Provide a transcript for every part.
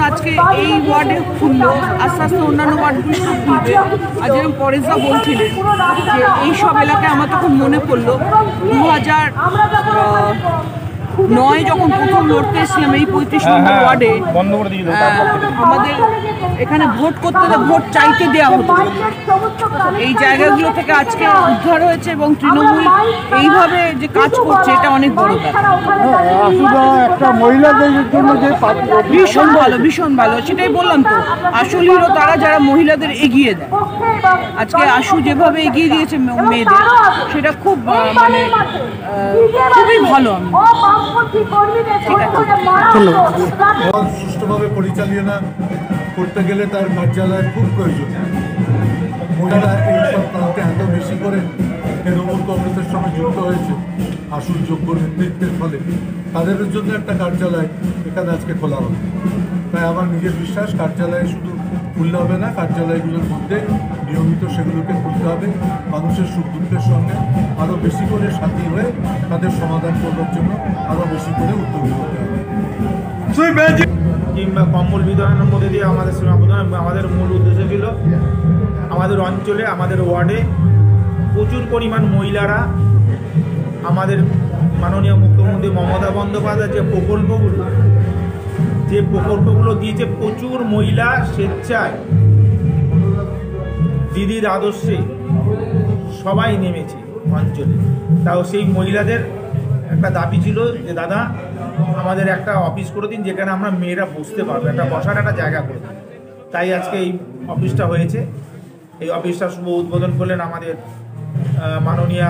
আজকে এই ওয়ার্ডে খুললো, আস্তে আস্তে অন্যান্য ওয়ার্ডগুলো সব খুলবে। আর যেরকম পরেশদা বলছিলেন যে এই সব এলাকায় আমার তখন মনে পড়লো 2009 যখন প্রথম লড়তে এসেছিলাম এই 35 নম্বর ওয়ার্ডে, আমাদের এখানে ভোট করতে ভোট চাইতে দেওয়া হতো। এই জায়গাগুলো থেকে আজকে উদ্ধার হয়েছে এবং তৃণমূল এইভাবে যে কাজ করছে এটা অনেক বড় ব্যাপার। একটা মহিলাদের জন্য যে ভীষণ ভালো, ভীষণ ভালো, সেটাই বললাম তো। আসলে হলো তারা যারা মহিলাদের এগিয়ে দেয়। আজকে আশু যেভাবে এগিয়ে দিয়েছে মেয়েদের, সেটা খুব মানে খুবই ভালো। সুষ্ঠুভাবে পরিচালনা করতে গেলে তার কার্যালয়ের খুব প্রয়োজন। মহিলারা এইসব প্রান্তে এত বেশি করে তৃণমূল কংগ্রেসের সঙ্গে যুক্ত হয়েছে আশুর যোগ্য নেতৃত্বের ফলে, তাদের জন্য একটা কার্যালয় এখানে আজকে খোলা হবে। তাই আমার নিজের বিশ্বাস কার্যালয়ে শুধু খুললে হবে না, কার্যালয়গুলোর মধ্যে নিয়মিত সেগুলোকে খুলতে হবে। মানুষের সুখ দুঃখের সঙ্গে আরও বেশি করে সাথী হয়ে তাদের সমাধান করবার জন্য আরও বেশি করে উদ্যোগী হতে হবে। কিংবা কম্বল বিতরণের মধ্যে দিয়ে আমাদের সীমাবদ্ধ, আমাদের মূল উদ্দেশ্য ছিল আমাদের অঞ্চলে, আমাদের ওয়ার্ডে প্রচুর পরিমাণ মহিলারা আমাদের মাননীয় মুখ্যমন্ত্রী মমতা বন্দ্যোপাধ্যায় যে প্রকল্পগুলো দিয়েছে, প্রচুর মহিলা স্বেচ্ছায় দিদির আদর্শে সবাই নেমেছে অঞ্চলে। তাও সেই মহিলাদের একটা দাবি ছিল যে দাদা আমাদের একটা অফিস করে দিন যেখানে আমরা মেয়েরা বসতে পারবো, একটা বসার একটা জায়গা করে দিন। তাই আজকে এই অফিসটা হয়েছে। এই অফিসটা শুভ উদ্বোধন করলেন আমাদের মাননীয়া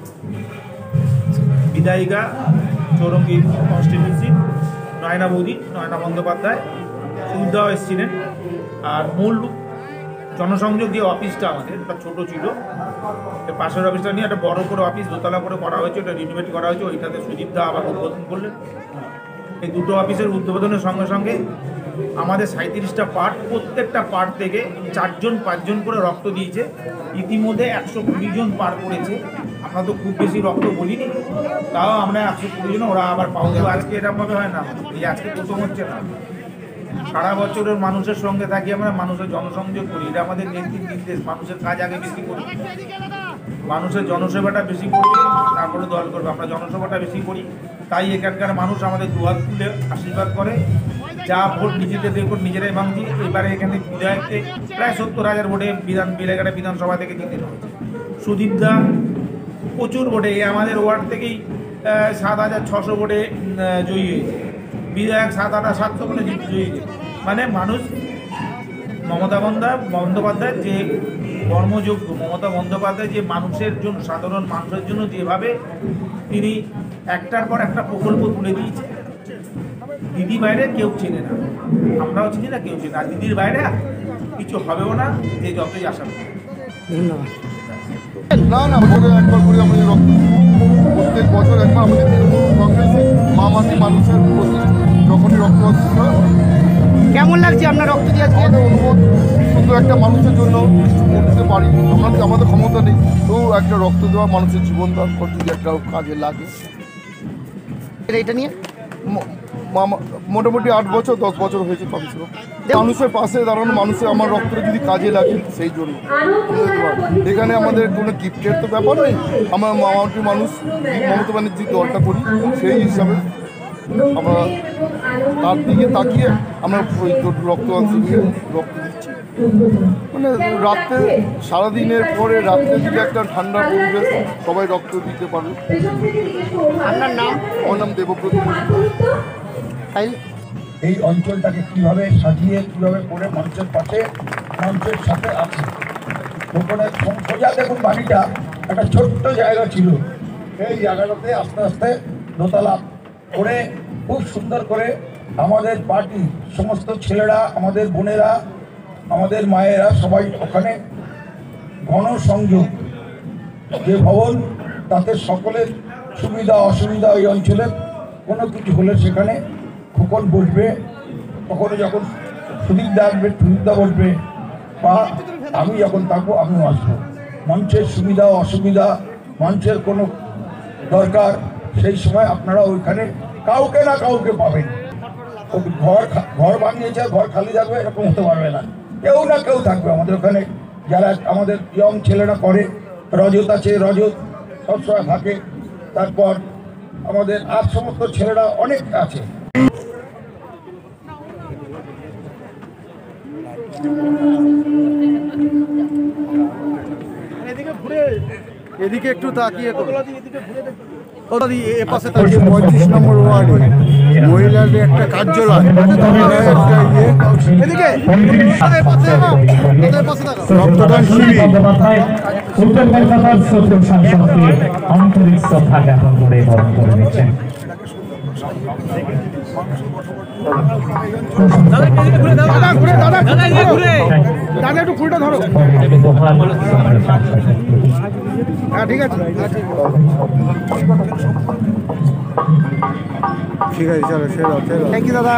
বিধায়িকা চৌরঙ্গী কনস্টিটিউন্সি নয়না বন্দ্যোপাধ্যায়, সুবিধাও এসেছিলেন। আর মূল জনসংযোগ যে অফিসটা আমাদের একটা ছোটো ছিল, পাশের অফিসটা নিয়ে একটা বড় করে অফিস দোতলা করে করা হয়েছে, ওটা রিনোভেট করা হয়েছে। ওইটাতে সুদীপদা আবার উদ্বোধন করলেন। এই দুটো অফিসের উদ্বোধনের সঙ্গে সঙ্গে আমাদের 37টা পার্ট, প্রত্যেকটা পার্ট থেকে 4-5 করে রক্ত দিয়েছে। ইতিমধ্যে 120 জন পার করেছে। আমরা তো খুব বেশি রক্ত বলিনি, তাও আমরা 120 জন, ওরা আবার পাওয়া যাবে। আজকে এরকমভাবে হয় না, এই আজকে প্রথম হচ্ছে না। সারা বছরের মানুষের সঙ্গে থাকি আমরা, মানুষের জনসংযোগ করি, এটা আমাদের নেতৃত্ব নির্দেশ। মানুষের কাজ আগে বেশি করি, মানুষের জনসেবাটা বেশি করবে, তারপরে দল করবে। আমরা জনসেবাটা বেশি করি, তাই এখানকার মানুষ আমাদের দুহাত তুলে আশীর্বাদ করে। যা ভোট নিজেদের ভোট নিজেরাই ভাঙছি। এবারে এখানে বিধায়ককে প্রায় 70,000 ভোটে বেলেঘাটা বিধানসভা থেকে জিতে হয়েছে। সুদীপদা প্রচুর ভোটে, আমাদের ওয়ার্ড থেকেই 7,600 ভোটে জয়ী হয়েছে। বিধায়ক 7,700 ভোটে জয়ী হয়েছে। মানে মানুষ মমতা বন্দ্যোপাধ্যায় যে কর্মযোগ্য, মমতা বন্দ্যোপাধ্যায় যে মানুষের জন্য, সাধারণ মানুষের জন্য যেভাবে তিনি একটার পর একটা প্রকল্প তুলে দিয়েছে, দিদি বাইরে কেউ চেনে না, আমরাও চিনি না, কেউ চেনে না। দিদির বাইরে কিছু হবেও না, যে যতই আশা করি। ধন্যবাদ। একবার করে আমাদের প্রত্যেক বছর একবার আমাদের তৃণমূল কংগ্রেস মামাটি মানুষের প্রতি যখনই রক্ত হচ্ছিল। কেমন লাগছে আপনার রক্ত দিয়ে? আমাদের অনুভব শুধু একটা মানুষের জন্য কিছু করতে পারি, আমাদের ক্ষমতা নেই, তো একটা রক্ত দেওয়া মানুষের জীবন দান করতে যদি একটা কাজে লাগে। এটা নিয়ে মোটামুটি 8 বছর 10 বছর হয়েছে কমসে কম। মানুষের পাশে দাঁড়ানো, মানুষের আমার রক্তটা যদি কাজে লাগে সেই জন্য। এখানে আমাদের কোনো গিফটের তো ব্যাপার নেই, আমার মামাটি মানুষ মমতা ব্যানার্জির দলটা করি, সেই হিসাবে আমরা তার দিকে তাকিয়ে আমরা রক্তদান শিবিরে রক্ত দিচ্ছি। মানে রাত্রে, সারাদিনের পরে রাত্রের দিকে একটা ঠান্ডা পরিবেশ, সবাই রক্ত দিতে পারবে। আপনার নাম? আমার নাম দেবব্রত। এই অঞ্চলটাকে কিভাবে সাজিয়ে, কিভাবে করে মানুষের পাশে, মানুষের সাথে আছে। ওখানে সোজা দেখুন, বাড়িটা একটা ছোট্ট জায়গা ছিল, এই জায়গাটাতে আস্তে আস্তে দোতলা করে খুব সুন্দর করে আমাদের পার্টি সমস্ত ছেলেরা, আমাদের বোনেরা, আমাদের মায়েরা সবাই ওখানে গণসংযোগ যে ভবন, তাতে সকলের সুবিধা অসুবিধা, ওই অঞ্চলের কোনো কিছু হলে সেখানে খোকন বসবে, কখনো যখন সুদীপদা আসবে সুদীপদা বসবে, বা আমি যখন থাকবো আমিও আসবো। মানুষের সুবিধা অসুবিধা, মানুষের কোনো দরকার, সেই সময় আপনারা ওইখানে কাউকে না কাউকে পাবেন। ঘর বানিয়েছে আর ঘর খালি থাকবে এরকম হতে পারবে না, কেউ না কেউ থাকবে আমাদের ওখানে। যারা আমাদের ইয়ং ছেলেরা করে, রজত আছে, রজত সবসময় থাকে, তারপর আমাদের আর সমস্ত ছেলেরা অনেক আছে। এদিকে একটু তাকিয়ে পাশে 35 নম্বর ওয়ার্ডে মহিলাদের একটা কার্যালয়, এদিকে রক্তদান শিবির। উত্তর কলকাতার চতুর্থ সাংসদকে আন্তরিক শ্রদ্ধা জ্ঞাপন করে বরণ করে নিচ্ছেন। ঠিক আছে চলো চলো থ্যাংক ইউ দাদা।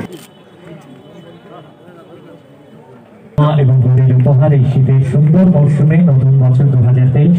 এবং উপহার এই শীতের সুন্দর মৌসুমে নতুন বছর 2023।